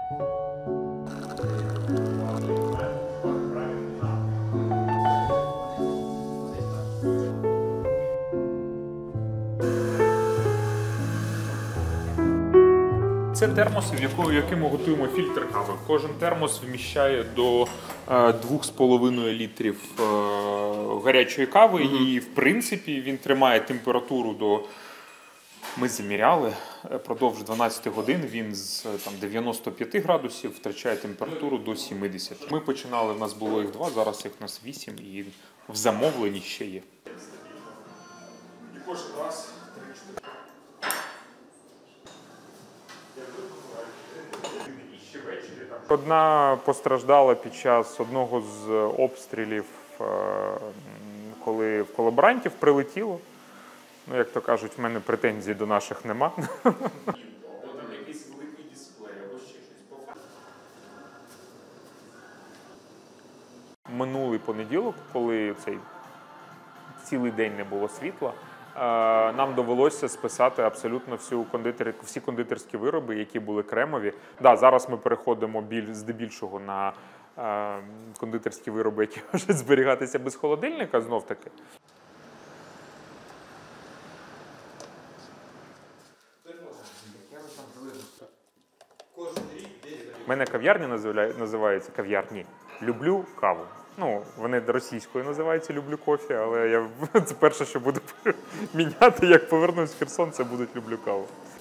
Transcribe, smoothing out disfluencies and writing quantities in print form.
Це термоси, в який ми готуємо фільтр кави. Кожен термос вміщає до 2,5 літрів гарячої кави, і, в принципі, він тримає температуру до... Ми заміряли, продовж 12 годин він з 95 градусів втрачає температуру до 70. Ми починали, в нас було їх 2, зараз їх у нас 8, і в замовленні ще є. І кожен раз 3-4. Одна постраждала під час одного з обстрілів, коли в колаборантів прилетіло. Ну, як то кажуть, в мене претензій до наших нема. Або там якийсь великий дисплей, або ще щось. Минулий понеділок, коли цілий день не було світла, нам довелося списати абсолютно всі кондитерські вироби, які були кремові. Да, зараз ми переходимо здебільшого на кондитерські вироби, які можуть зберігатися без холодильника, знов-таки. У мене кав'ярня називається кав'ярні «Люблю каву». Ну, вони російською називаються «Люблю кофі», але це перше, що буду міняти, як повернусь в Херсон, це будуть «Люблю каву».